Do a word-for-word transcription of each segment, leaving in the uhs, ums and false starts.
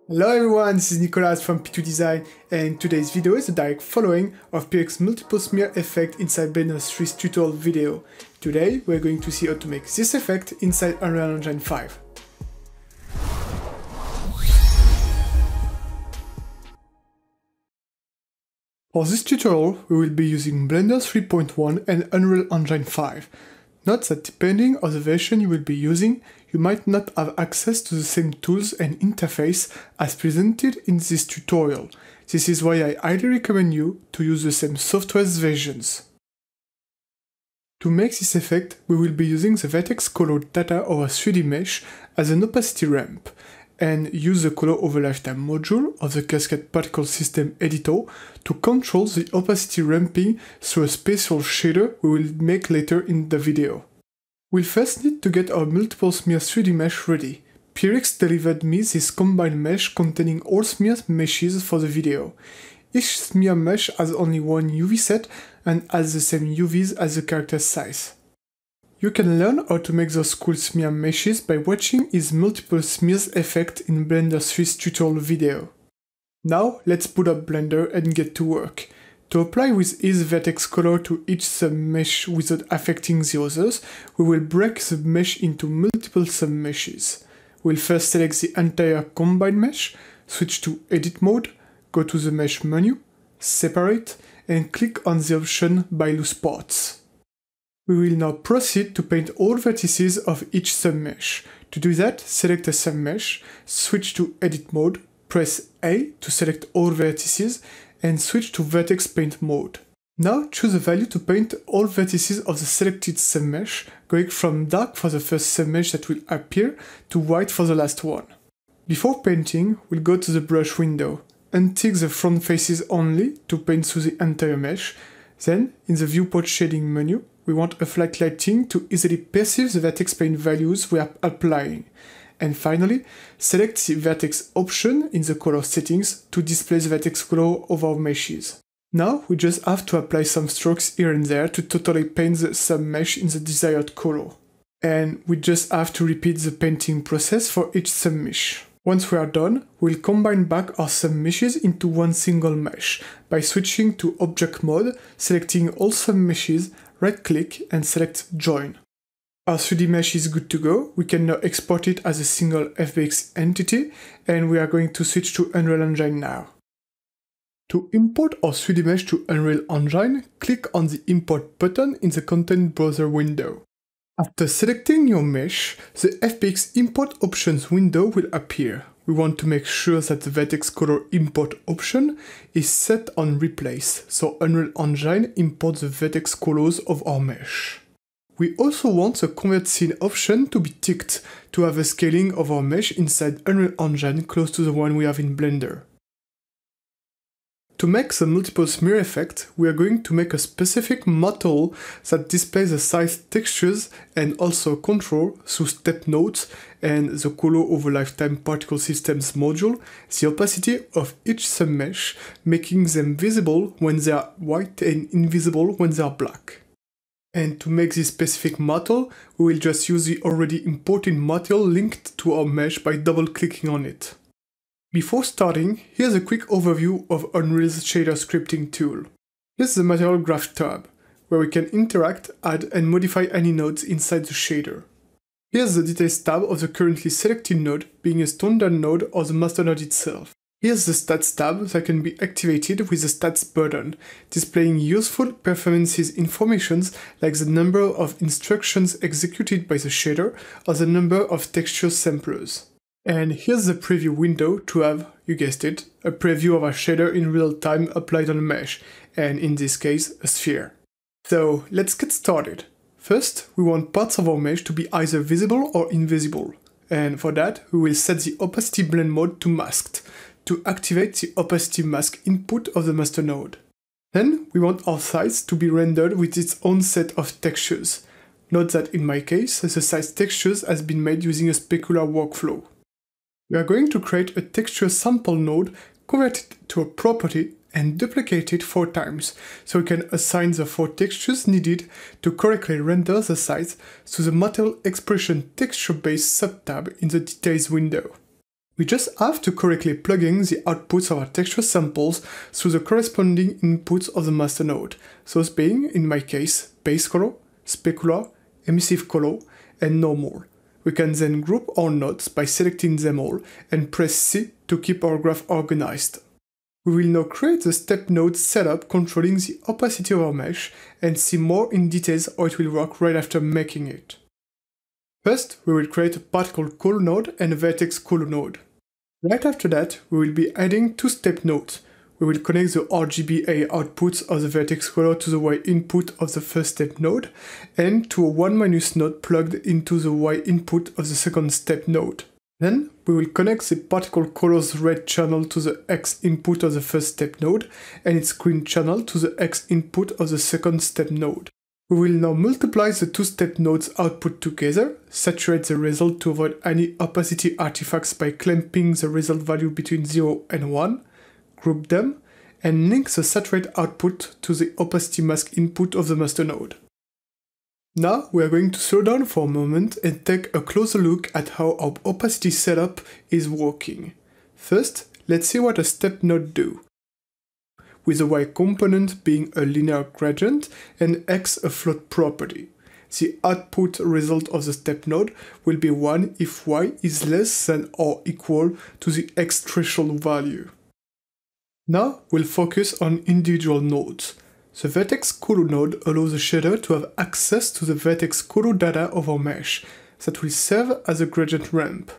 Hello everyone, this is Nicolas from P two design, and today's video is a direct following of Pierrick's multiple smear effect inside Blender three's tutorial video. Today we're going to see how to make this effect inside Unreal Engine five. For this tutorial we will be using Blender three point one and Unreal Engine five. Note that depending on the version you will be using, you might not have access to the same tools and interface as presented in this tutorial. This is why I highly recommend you to use the same software versions. To make this effect, we will be using the vertex color data of our three D mesh as an opacity ramp, and use the color over lifetime module of the Cascade Particle System editor to control the opacity ramping through a special shader we will make later in the video. We'll first need to get our multiple smear three D mesh ready. Pierrick delivered me this combined mesh containing all smear meshes for the video. Each smear mesh has only one U V set and has the same U Vs as the character size. You can learn how to make those cool smear meshes by watching his multiple smears effect in Blender three's tutorial video. Now let's boot up Blender and get to work. To apply with his vertex color to each sub-mesh without affecting the others, we will break the mesh into multiple sub-meshes. We'll first select the entire combined mesh, switch to Edit mode, go to the Mesh menu, Separate, and click on the option by Loose Parts. We will now proceed to paint all vertices of each submesh. To do that, select a submesh, switch to Edit mode, press A to select all vertices, and switch to Vertex Paint mode. Now choose a value to paint all vertices of the selected submesh, going from dark for the first submesh that will appear to white for the last one. Before painting, we'll go to the brush window, untick the front faces only to paint through the entire mesh. Then, in the viewport shading menu, we want a flat lighting to easily perceive the vertex paint values we are applying. And finally, select the vertex option in the color settings to display the vertex color of our meshes. Now we just have to apply some strokes here and there to totally paint the submesh in the desired color. And we just have to repeat the painting process for each submesh. Once we are done, we'll combine back our submeshes into one single mesh by switching to Object mode, selecting all submeshes, right-click and select Join. Our three D mesh is good to go. We can now export it as a single F B X entity, and we are going to switch to Unreal Engine now. To import our three D mesh to Unreal Engine, click on the Import button in the Content Browser window. After selecting your mesh, the F B X Import Options window will appear. We want to make sure that the Vertex Color Import option is set on Replace, so Unreal Engine imports the vertex colors of our mesh. We also want the Convert Scene option to be ticked to have a scaling of our mesh inside Unreal Engine close to the one we have in Blender. To make the multiple smear effect, we are going to make a specific model that displays the size textures and also control through step nodes and the color over lifetime particle systems module, the opacity of each submesh, making them visible when they are white and invisible when they are black. And to make this specific model, we will just use the already imported model linked to our mesh by double-clicking on it. Before starting, here's a quick overview of Unreal's shader scripting tool. Here's the Material Graph tab, where we can interact, add and modify any nodes inside the shader. Here's the Details tab of the currently selected node, being a standard node or the master node itself. Here's the Stats tab that can be activated with the Stats button, displaying useful performances informations like the number of instructions executed by the shader or the number of texture samplers. And here's the preview window to have, you guessed it, a preview of our shader in real time applied on a mesh, and in this case, a sphere. So let's get started. First, we want parts of our mesh to be either visible or invisible. And for that, we will set the opacity blend mode to masked, to activate the opacity mask input of the master node. Then we want our size to be rendered with its own set of textures. Note that in my case, the size textures has been made using a specular workflow. We are going to create a texture sample node, convert it to a property, and duplicate it four times, so we can assign the four textures needed to correctly render the size to the Material Expression Texture Base subtab in the Details window. We just have to correctly plug in the outputs of our texture samples through the corresponding inputs of the master node, those being, in my case, base color, specular, emissive color, and normal. We can then group our nodes by selecting them all and press C to keep our graph organized. We will now create the step node setup controlling the opacity of our mesh and see more in details how it will work right after making it. First, we will create a particle color node and a vertex color node. Right after that, we will be adding two step nodes. We will connect the R G B A outputs of the vertex color to the Y input of the first step node and to a one minus node plugged into the Y input of the second step node. Then, we will connect the particle color's red channel to the X input of the first step node and its green channel to the X input of the second step node. We will now multiply the two step nodes output together, saturate the result to avoid any opacity artifacts by clamping the result value between zero and one, group them, and link the saturate output to the opacity mask input of the master node. Now we are going to slow down for a moment and take a closer look at how our opacity setup is working. First, let's see what a step node do. With the Y component being a linear gradient and X a float property. The output result of the step node will be one if Y is less than or equal to the X threshold value. Now we'll focus on individual nodes. The vertex color node allows the shader to have access to the vertex color data of our mesh that will serve as a gradient ramp.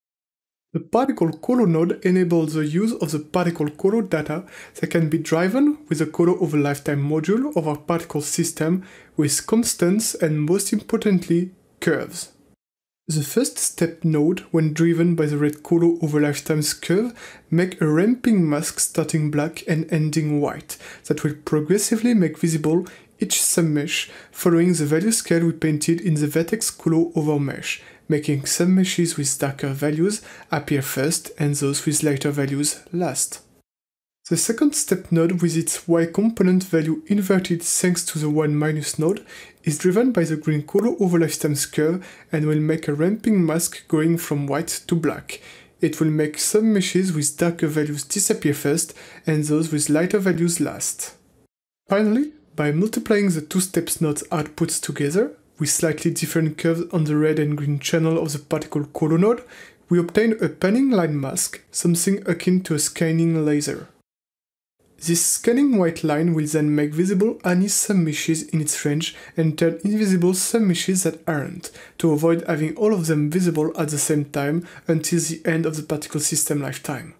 The particle color node enables the use of the particle color data that can be driven with the color over lifetime module of our particle system with constants and, most importantly, curves. The first step node, when driven by the red color over lifetimes curve, make a ramping mask starting black and ending white that will progressively make visible each submesh following the value scale we painted in the vertex color over mesh, making submeshes with darker values appear first and those with lighter values last. The second step node with its Y component value inverted thanks to the one minus node is driven by the green color over lifetimes curve and will make a ramping mask going from white to black. It will make submeshes with darker values disappear first and those with lighter values last. Finally, by multiplying the two steps nodes outputs together, with slightly different curves on the red and green channel of the particle color node, we obtain a panning line mask, something akin to a scanning laser. This scanning white line will then make visible any submeshes in its range and turn invisible submeshes that aren't, to avoid having all of them visible at the same time until the end of the particle system lifetime.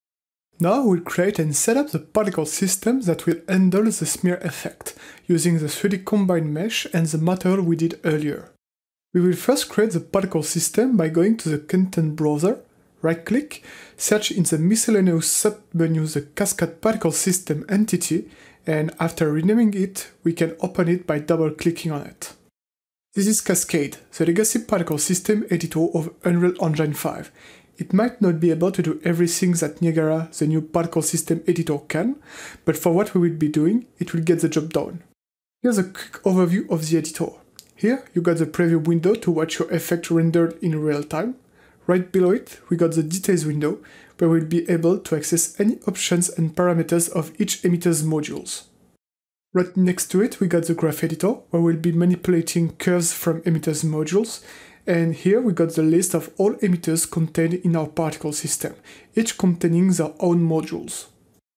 Now we'll create and set up the particle system that will handle the smear effect, using the three D combined mesh and the material we did earlier. We will first create the particle system by going to the content browser, right-click, search in the miscellaneous sub-menu the Cascade Particle System entity, and after renaming it, we can open it by double-clicking on it. This is Cascade, the legacy particle system editor of Unreal Engine five. It might not be able to do everything that Niagara, the new particle system editor, can, but for what we will be doing, it will get the job done. Here's a quick overview of the editor. Here, you got the preview window to watch your effect rendered in real time. Right below it, we got the details window, where we'll be able to access any options and parameters of each emitter's modules. Right next to it, we got the graph editor, where we'll be manipulating curves from emitters modules. And here we got the list of all emitters contained in our particle system, each containing their own modules.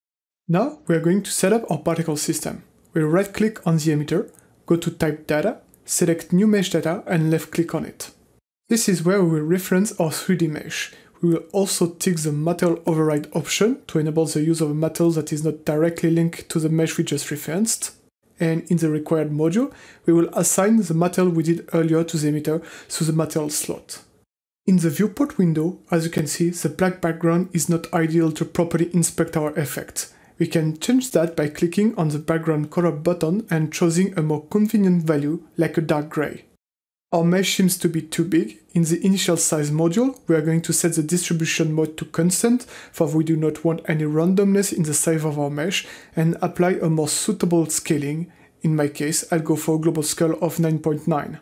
Now we are going to set up our particle system. We'll right-click on the emitter, go to Type Data, select New Mesh Data and left-click on it. This is where we will reference our three D mesh. We will also tick the material override option to enable the use of a material that is not directly linked to the mesh we just referenced. And in the required module, we will assign the material we did earlier to the emitter through the material slot. In the viewport window, as you can see, the black background is not ideal to properly inspect our effect. We can change that by clicking on the background color button and choosing a more convenient value, like a dark gray. Our mesh seems to be too big. In the initial size module, we are going to set the distribution mode to constant, for we do not want any randomness in the size of our mesh, and apply a more suitable scaling. In my case, I'll go for a global scale of nine point nine.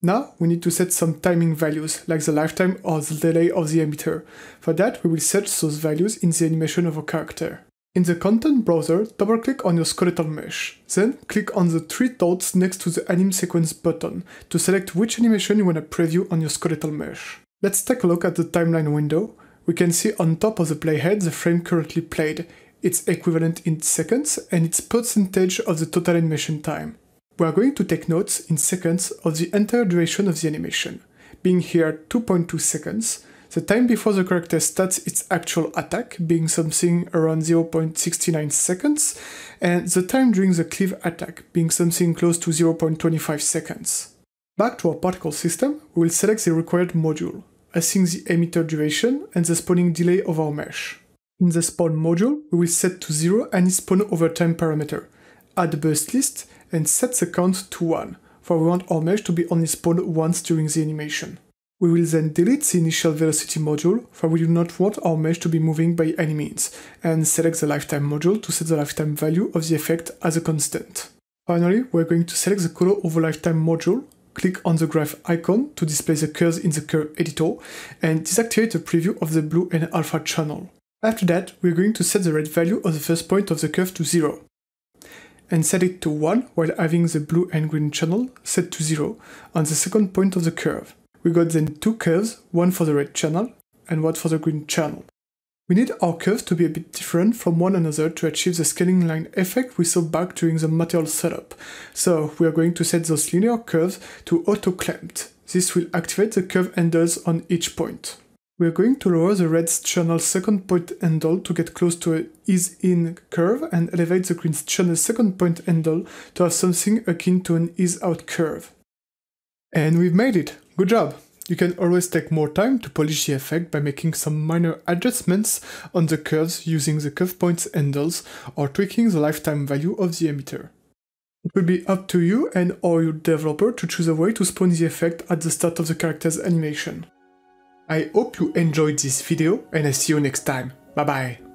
Now we need to set some timing values, like the lifetime or the delay of the emitter. For that, we will set those values in the animation of a character. In the content browser, double-click on your skeletal mesh. Then, click on the three dots next to the Anim Sequence button to select which animation you want to preview on your skeletal mesh. Let's take a look at the timeline window. We can see on top of the playhead the frame currently played, its equivalent in seconds, and its percentage of the total animation time. We are going to take notes in seconds of the entire duration of the animation, being here two point two seconds, the time before the character starts its actual attack being something around zero point six nine seconds, and the time during the cleave attack being something close to zero point two five seconds. Back to our particle system, we will select the required module, assign the emitter duration and the spawning delay of our mesh. In the spawn module, we will set to zero any spawn over time parameter, add a burst list, and set the count to one, for we want our mesh to be only spawned once during the animation. We will then delete the initial velocity module, for we do not want our mesh to be moving by any means, and select the lifetime module to set the lifetime value of the effect as a constant. Finally, we are going to select the color over lifetime module, click on the graph icon to display the curves in the curve editor, and deactivate the preview of the blue and alpha channel. After that, we are going to set the red value of the first point of the curve to zero, and set it to one while having the blue and green channel set to zero on the second point of the curve. We got then two curves, one for the red channel and one for the green channel. We need our curves to be a bit different from one another to achieve the scaling line effect we saw back during the material setup. So we are going to set those linear curves to auto-clamped. This will activate the curve handles on each point. We are going to lower the red's channel second point handle to get close to an ease-in curve and elevate the green's channel second point handle to have something akin to an ease-out curve. And we've made it! Good job! You can always take more time to polish the effect by making some minor adjustments on the curves using the curve points handles or tweaking the lifetime value of the emitter. It will be up to you and or your developer to choose a way to spawn the effect at the start of the character's animation. I hope you enjoyed this video and I see you next time. Bye bye!